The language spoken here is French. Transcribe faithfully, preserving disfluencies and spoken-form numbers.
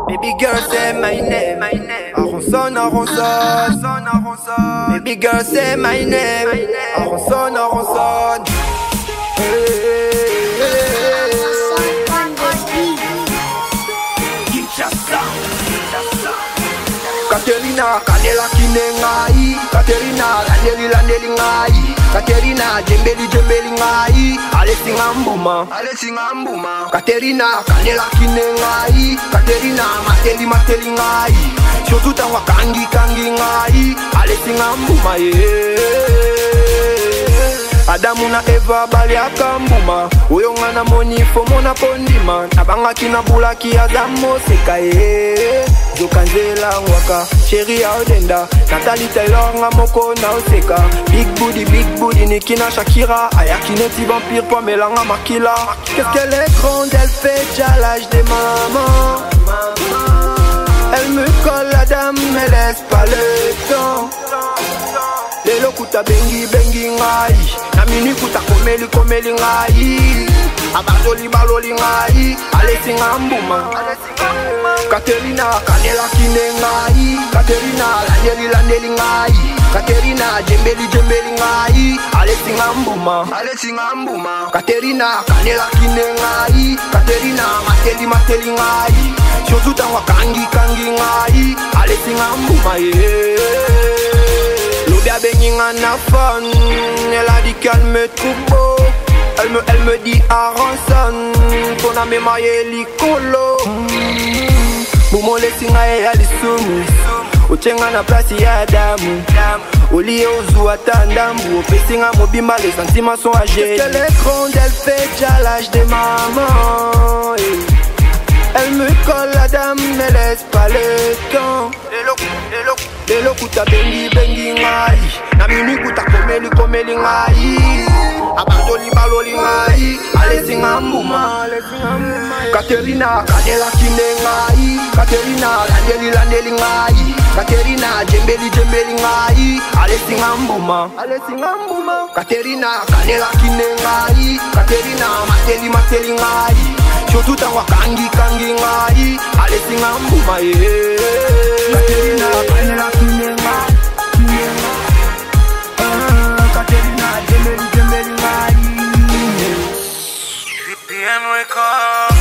Baby girl say my name, Aronson, Aronson, Aronson. Baby girl say my name, Aronson, Aronson. Katerina, Kanela Kinengai, Katerina, Landeli Landeli Ngai, Katerina, Jembeli Jembeli Ngai, Alessi Ngambuma, Alessi Ngambuma, Katerina, Kanela Kinengai, Katerina, Mateli Mateli Ngai, surtout en Wakangi Kangi Ngai, Alessi Ngambuma, yeah. Adamu na Eva bali akambuma, uyonga na moni fomo na pondima, nabanga kina bula kiazamo sekaye. Zokanzela waka, chérie Audenda, Nathalie Taylor nga moko na oseka. Big booty, big booty, Nikina Shakira, Ayakineti vampire, Pamela nga Makila. Qu'est-ce qu'elle est grande, elle fait déjà l'âge des mamans. Elle me colle la dame, mais laisse pas le temps. Lelo kuta bengi bengi ngai, na mini kuta komeli komeli ngai, abazoli baloli ngai, Alessi Ngambuma. Katerina, Kanela Kinengai, Katerina, Landeli Landeli Ngai, Katerina, Jembeli Jembeli Ngai, Alessi Ngambuma, Alessi Ngambuma. Katerina, Kanela Kinengai, Katerina, Mateli Mateli Ngai, surtout en Wakangi Kangi Ngai, Alessi Ngambuma, yeah. L'Obia Benginga na fun, elle a dit qu'elle me trouve beau. Elle me, elle me dit Aronson, ton âme est maillée l'icolo. Bumo lesinga ya lisumu, uchenga na place ya damu. Oli ozu atandambu, opesinga mobimba, les sentiments sont âgés. Qu'elle est grande, elle fait déjà l'âge des mamans. Elle me colle la dame, mais laisse pas le temps. Lelo kuta bengi bengi ngai, na mini kuta komeli komeli ngai, abazoli baloli ngai, Alessi Ngambuma. Katerina, Kanela Kinengai, Katerina, Landeli Landeli Ngai, Katerina, Jembeli Jembeli Ngai, Alessi Ngambuma, Alessi Ngambuma. Katerina, Kanela Kinengai, Katerina, Mateli Mateli Ngai, surtout en Wakangi Kangi Ngai, Alessi Ngambuma, yeah. Katerina, Kanela Kinengai, Katerina, Jembeli Jembeli Ngai. Bien, we call.